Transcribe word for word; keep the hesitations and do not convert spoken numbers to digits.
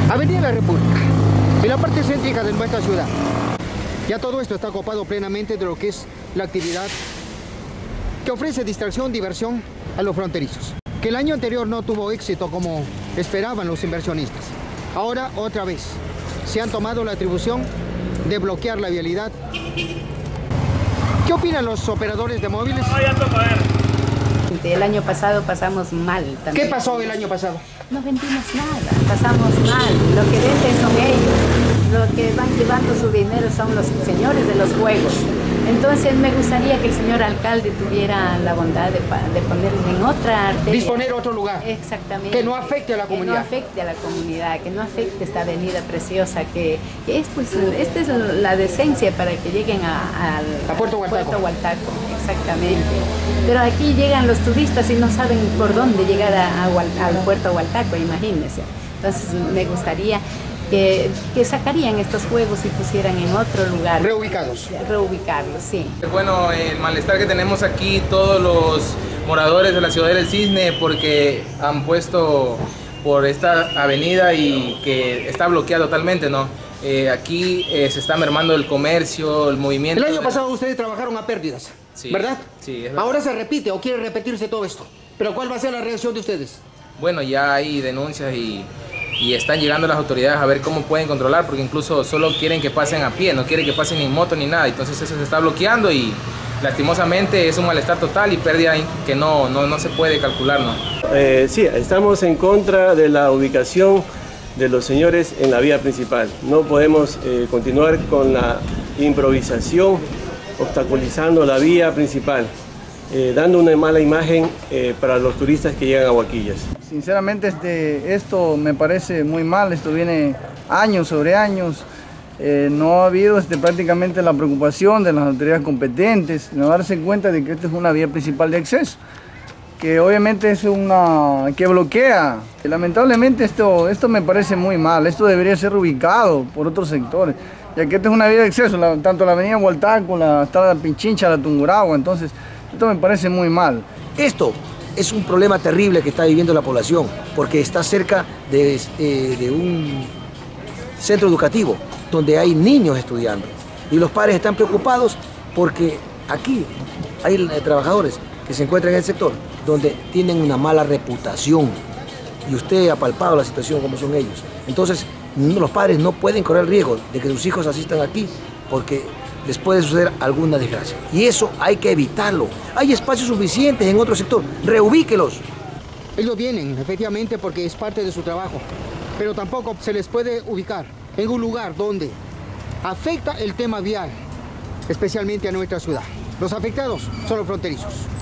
Avenida La República, en la parte céntrica de nuestra ciudad. Ya todo esto está ocupado plenamente de lo que es la actividad que ofrece distracción, diversión a los fronterizos. Que el año anterior no tuvo éxito como esperaban los inversionistas. Ahora, otra vez, se han tomado la atribución de bloquear la vialidad. ¿Qué opinan los operadores de móviles? El año pasado pasamos mal también. ¿Qué pasó el año pasado? No vendimos nada, pasamos mal. Lo que venden son ellos. Lo que van llevando su dinero son los señores de los juegos. Entonces me gustaría que el señor alcalde tuviera la bondad de, de poner en otra arteria. Disponer otro lugar. Exactamente. Que no afecte a la comunidad. Que no afecte a la comunidad, que no afecte esta avenida preciosa, que, que es, pues, esta es la decencia para que lleguen a, al, a Puerto Hualtaco. Puerto Hualtaco. Exactamente. Pero aquí llegan los turistas y no saben por dónde llegar a, a, al Puerto Hualtaco, imagínense. Entonces me gustaría Que, que sacarían estos juegos y pusieran en otro lugar. Reubicados. Reubicarlos, sí. Bueno, el malestar que tenemos aquí todos los moradores de la ciudad del Cisne, porque han puesto por esta avenida y que está bloqueada totalmente, ¿no? Eh, aquí eh, se está mermando el comercio, el movimiento. El año de... pasado ustedes trabajaron a pérdidas, sí, ¿verdad? Sí, es verdad. Ahora se repite o quiere repetirse todo esto. Pero ¿cuál va a ser la reacción de ustedes? Bueno, ya hay denuncias y... y están llegando las autoridades a ver cómo pueden controlar, porque incluso solo quieren que pasen a pie, no quieren que pasen ni en moto ni nada, entonces eso se está bloqueando y lastimosamente es un malestar total y pérdida que no, no, no se puede calcular, ¿no? Eh, sí, estamos en contra de la ubicación de los señores en la vía principal. No podemos eh, continuar con la improvisación, obstaculizando la vía principal, eh, dando una mala imagen eh, para los turistas que llegan a Huaquillas. Sinceramente este, esto me parece muy mal, esto viene años sobre años, eh, no ha habido este, prácticamente la preocupación de las autoridades competentes, no darse cuenta de que esta es una vía principal de acceso, que obviamente es una que bloquea. Lamentablemente esto, esto me parece muy mal, esto debería ser ubicado por otros sectores, ya que esta es una vía de acceso, la, tanto la avenida Hualtaco, la Estrada Pichincha, la Tungurahua, entonces esto me parece muy mal. Esto es un problema terrible que está viviendo la población, porque está cerca de, eh, de un centro educativo donde hay niños estudiando y los padres están preocupados porque aquí hay eh, trabajadores que se encuentran en el sector donde tienen una mala reputación y usted ha palpado la situación como son ellos. Entonces no, los padres no pueden correr el riesgo de que sus hijos asistan aquí porque les puede suceder alguna desgracia. Y eso hay que evitarlo. Hay espacios suficientes en otro sector. Reubíquelos. Ellos vienen, efectivamente, porque es parte de su trabajo. Pero tampoco se les puede ubicar en un lugar donde afecta el tema vial, especialmente a nuestra ciudad. Los afectados son los fronterizos.